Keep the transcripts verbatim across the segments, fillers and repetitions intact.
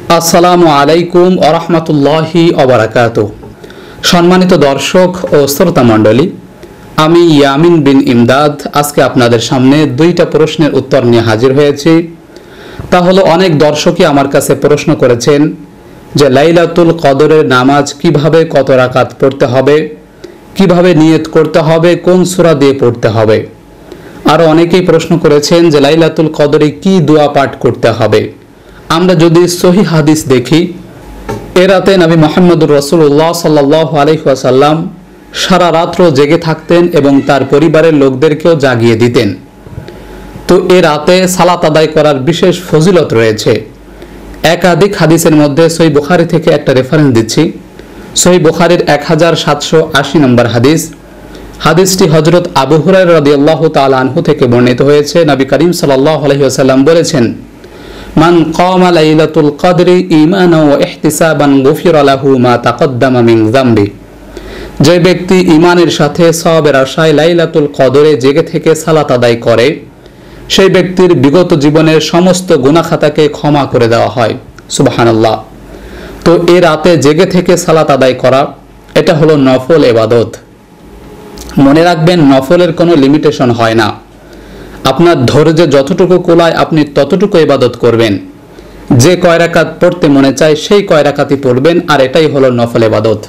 আসসালামু আলাইকুম ওয়া রাহমাতুল্লাহি ওয়া বারাকাতুহু। সম্মানিত দর্শক ও শ্রোতা মণ্ডলী, আমি ইয়ামিন বিন ইমদাদ আজকে আপনাদের সামনে দুইটা প্রশ্নের উত্তর নিয়ে হাজির হয়েছি। তা হলো, অনেক দর্শকই আমার কাছে প্রশ্ন করেছেন যে লাইলাতুল কদরের নামাজ কিভাবে, কত রাকাত পড়তে হবে, কিভাবে নিয়ত করতে হবে, কোন সূরা দিয়ে পড়তে হবে। আরও অনেকেই প্রশ্ন করেছেন যে লাইলাতুল কদরে কি দোয়া পাঠ করতে হবে। আমরা যদি সহিহ হাদিস দেখি, এ রাতে নবী মুহাম্মদুর রাসূলুল্লাহ সাল্লাল্লাহু আলাইহি ওয়াসাল্লাম সারা রাত্র জেগে থাকতেন এবং তার পরিবারের লোকদেরকেও জাগিয়ে দিতেন। তো এ রাতে সালাত আদায় করার বিশেষ ফজিলত রয়েছে। একাধিক হাদিসের মধ্যে সহিহ বুখারী থেকে একটা রেফারেন্স দিচ্ছি। সহিহ বুখারীর এক হাজার সাতশো আশি নম্বর হাদিস। হাদিসটি হযরত আবু হুরায়রা রাদিয়াল্লাহু তাআলা আনহু থেকে বর্ণিত হয়েছে। নবী করিম সাল্লাল্লাহু আলাইহি ওয়াসাল্লাম বলেছেন, মান কামা লাইলাতুল কদরি ঈমানান ওয়া ইহতিসাবান গুফিরা লাহু মা তাকদ্দামা মিন যামবি। যে ব্যক্তি ঈমানের সাথে সওয়াবের আশায় লাইলাতুল কদরে জেগে থেকে সালাত আদায় করে, সেই ব্যক্তির বিগত জীবনের সমস্ত গুনাহ খাতাকে ক্ষমা করে দেওয়া হয়। সুবহানাল্লাহ। তো এই রাতে জেগে থেকে সালাত আদায় করা, এটা হলো নফল ইবাদত। মনে রাখবেন, নফলের কোনো লিমিটেশন হয় না। আপনার ধৈর্যে যতটুকু কুলায় আপনি ততটুকু ইবাদত করবেন। যে কয় রাকাত পড়তে মনে চায় সেই কয় রাকাতই পড়বেন, আর এটাই হলো নফল ইবাদত।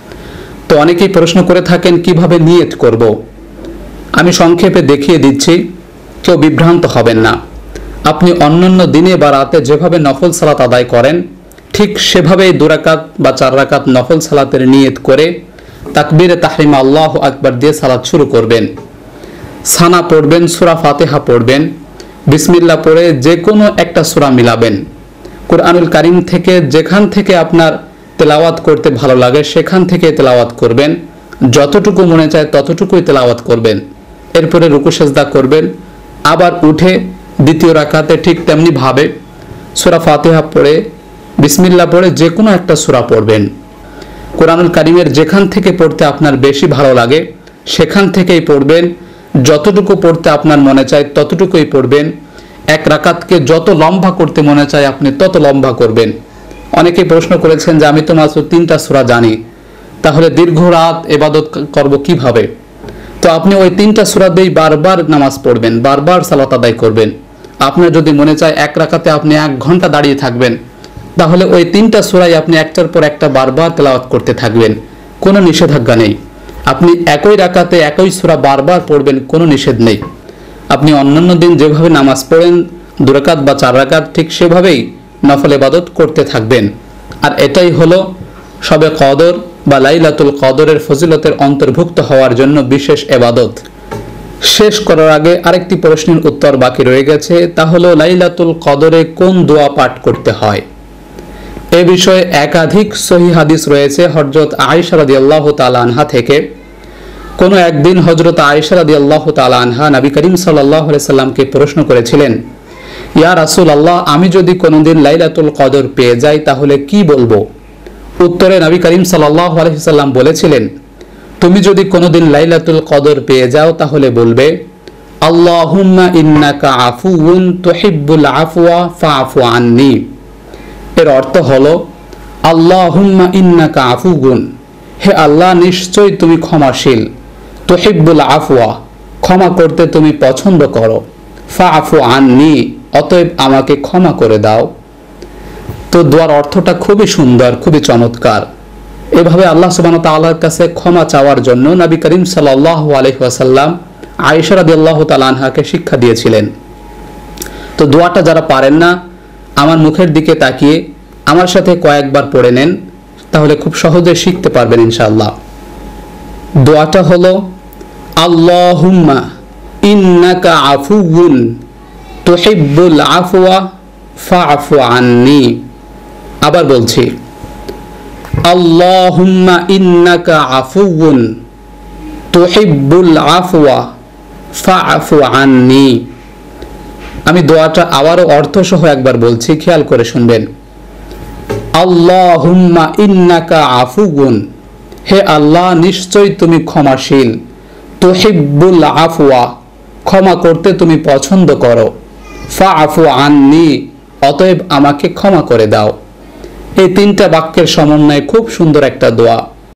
তো অনেকেই প্রশ্ন করে থাকেন কিভাবে নিয়ত করব। আমি সংক্ষেপে দেখিয়ে দিচ্ছি, কেউ বিভ্রান্ত হবেন না। আপনি অন্যান্য দিনে বা রাতে যেভাবে নফল সালাত আদায় করেন, ঠিক সেভাবেই দু রাকাত বা চার রাকাত নফল সালাতের নিয়ত করে তাকবীরে তাহরিমা আল্লাহু আকবার দিয়ে সালাত শুরু করবেন। সানা পড়বেন, সূরা ফাতিহা পড়বেন, বিসমিল্লাহ পড়ে যে কোনো একটা সূরা মিলাবেন। কুরআনুল কারীম থেকে যেখান থেকে আপনার তেলাওয়াত করতে ভালো লাগে সেখান থেকে তেলাওয়াত করবেন। যতটুকু মনে চায় ততটুকুই তেলাওয়াত করবেন। এরপরে রুকু সেজদা করবেন। আবার উঠে দ্বিতীয় রাকাতে ঠিক তেমনি ভাবে সূরা ফাতিহা পড়ে বিসমিল্লাহ পড়ে যে কোনো একটা সূরা পড়বেন। কুরআনুল কারীমের যেখান থেকে পড়তে আপনার বেশি ভালো লাগে সেখান থেকেই পড়বেন। যতটুকু পড়তে আপনার মনে চায় ততটুকুই পড়বেন। এক রাকাতকে যত লম্বা করতে মনে চায় আপনি তত লম্বা করবেন। অনেকেই প্রশ্ন করেছেন যে আমি তো মাত্র তিনটা সূরা জানি, তাহলে দীর্ঘ রাত ইবাদত করব কিভাবে? তো আপনি ওই তিনটা সূরা দিয়েই বারবার নামাজ পড়বেন, বারবার সালাত আদায় করবেন। আপনার যদি মনে চায় এক রাকাতে আপনি এক ঘন্টা দাঁড়িয়ে থাকবেন, তাহলে ওই তিনটা সূরাই আপনি একটার পর একটা বারবার তেলাওয়াত করতে থাকবেন। কোনো নিষেধাজ্ঞা নেই। আপনি একই রাকাতে একই সূরা বারবার পড়বেন, কোনো নিষেধ নেই। আপনি অন্যান্য দিন যেভাবে নামাজ পড়েন দু রাকাত বা চার রাকাত, ঠিক সেভাবেই নফল ইবাদত করতে থাকবেন। আর এটাই হলো শবে কদর বা লাইলাতুল কদরের ফজিলতের অন্তর্ভুক্ত হওয়ার জন্য বিশেষ ইবাদত। শেষ করার আগে আরেকটি প্রশ্নের উত্তর বাকি রয়ে গেছে, তা হলো লাইলাতুল কদরে কোন দোয়া পাঠ করতে হয়। এ বিষয়ে একাধিক সহিহ হাদিস রয়েছে হযরত আয়েশা রাদিয়াল্লাহু তাআলা আনহা থেকে। কোনো একদিন হযরত আয়েশা রাদিয়াল্লাহু তাআলা আনহা নবী করিম সাল্লাল্লাহু আলাইহি সাল্লামকে প্রশ্ন করেছিলেন, ইয়া রাসূলুল্লাহ, আমি যদি কোনোদিন লাইলাতুল কদর পেয়ে যাই তাহলে কি বলবো? উত্তরে নবী করিম সাল্লাল্লাহু আলাইহি সাল্লাম বলেছিলেন, তুমি যদি কোনোদিন লাইলাতুল কদর পেয়ে যাও তাহলে বলবে, আল্লাহুম্মা ইন্নাকা আফুউন তুহিব্বুল আফওয়া ফাআফু আন্নী। এর অর্থ হলো, আল্লাহুম্মা ইন্নাকা আফুউন, হে আল্লাহ নিশ্চয়ই তুমি ক্ষমাশীল, তুহিব্বুল আফওয়া, ক্ষমা করতে তুমি পছন্দ করো, ফাআফু আন্নী, অতএব আমাকে ক্ষমা করে দাও। তো দোয়ার অর্থটা খুবই সুন্দর, খুবই চমৎকার। এভাবে আল্লাহ সুবহানাহু ওয়া তাআলার কাছে ক্ষমা চাওয়ার জন্য নবী করিম সাল্লাল্লাহু আলাইহি ওয়াসাল্লাম আয়েশা রাদিয়াল্লাহু তাআলা আনহাকে শিক্ষা দিয়েছিলেন। তো দোয়াটা যারা পারেন না, আমার মুখের দিকে তাকিয়ে আমার সাথে কয়েকবার পড়ে নেন, তাহলে খুব সহজে শিখতে পারবেন ইনশাআল্লাহ। দোয়াটা হলো, আল্লাহুম্মা ইন্নাকা আফুউন তুহিব্বুল আফওয়া ফাআফু আন্নী। আবার বলছি, আল্লাহুম্মা ইন্নাকা আফুউন তুহিব্বুল আফওয়া ফাআফু আন্নী। আমি দোয়াটা আবারও অর্থসহ একবার বলছি, খেয়াল করে শুনবেন। আল্লাহুম্মা ইন্নাকা আফুউন, হে আল্লাহ নিশ্চয়ই তুমি ক্ষমাশীল, তুহিব্বুল আফওয়া, ক্ষমা করতে তুমি পছন্দ করো, ফাআফু আন্নী, অতএব আমাকে ক্ষমা করে দাও। এই তিনটা বাক্যের সমন্বয়ে খুব সুন্দর একটা দোয়া।